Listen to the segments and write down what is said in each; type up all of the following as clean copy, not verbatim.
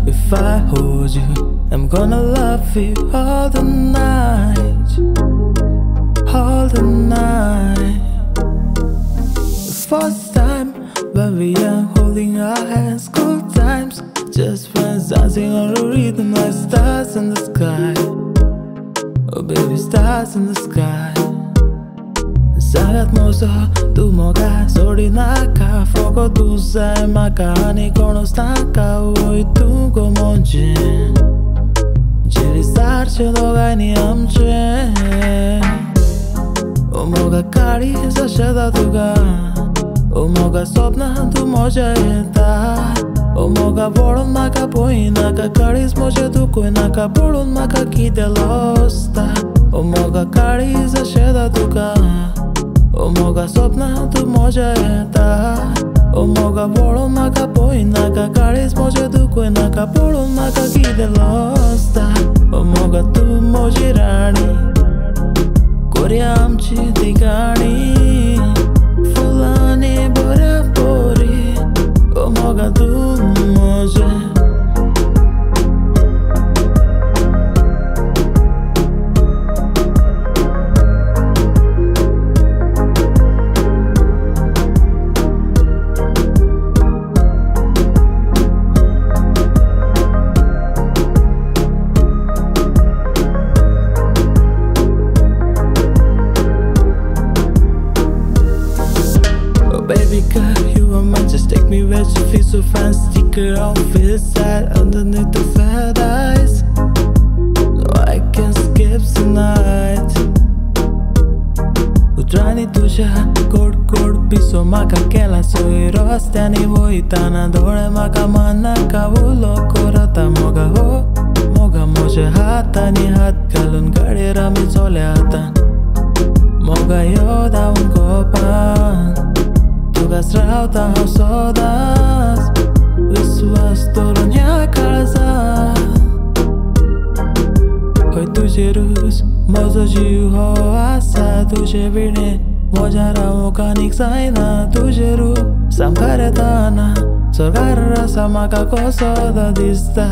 if I hold you, I'm gonna love you all the night, all the night. The first time when we are holding our hands, good times, just friends dancing on a rhythm like stars in the sky. Oh baby, stars in the sky. Sangat moso tu moga sorinaka fogo dusai makani konos taka oi tu go monje jiri sarche dogani amche o moga kari sa shada tuga o moga sopna tu moja eta o moga bolon maka poina ka karis moja tu koina ka bolon maka kidelosta o moga kari sa shada tuga o moga sopna tu moja eta o moga bolon maka poina ka karis moja tu koina ka bolon maka kidelosta o moga tu moji rani koria amchi tikani fulani bora pori o moga tu moja. You feel so fine, sticker on this side underneath the fat eyes. No, I can't skip tonight. Utrani tusha kod piso maka kela soy rostani voitana dore maka mana kavulo korata moga ho moga moje hatani hat kalun gadera mi chole atan moga yoda un kopan tugas rauta sodas viswas toronya kaza hoy tujhe rus mozo jiu ho asa tujhe virne mojara okanik saina tujhe ru samkaretana sorgarra samaka kosoda dista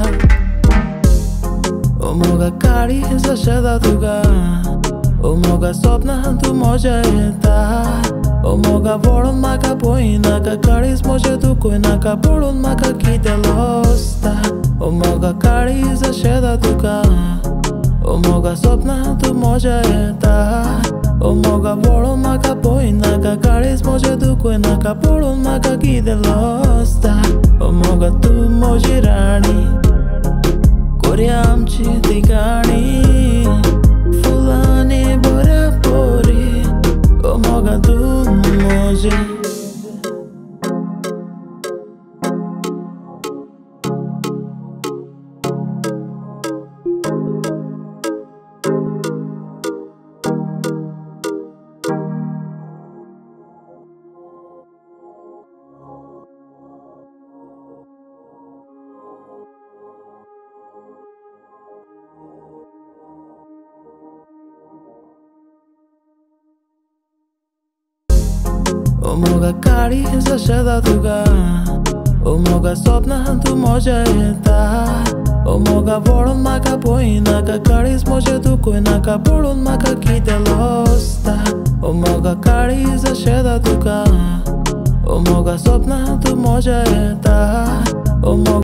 o moga kari sa shada tuga o moga sopna tu moja eta o moga bolon maka poina ka karis moja tu koina ka bolon maka kidelosta o moga karis a sheda tuka o moga sopna tu moja eta o moga bolon maka poina ka karis moja tu koina ka bolon maka kidelosta o moga tu moji rani koria amchi tikani fulani bora pori o moga tu moje. O moga kari sa shada tuga o moga sopna tu moja eta o moga bolon maka poina ka karis moja tu koina ka bolon maka kidelosta o moga kari sa shada tuga o moga sopna tu moja eta o moga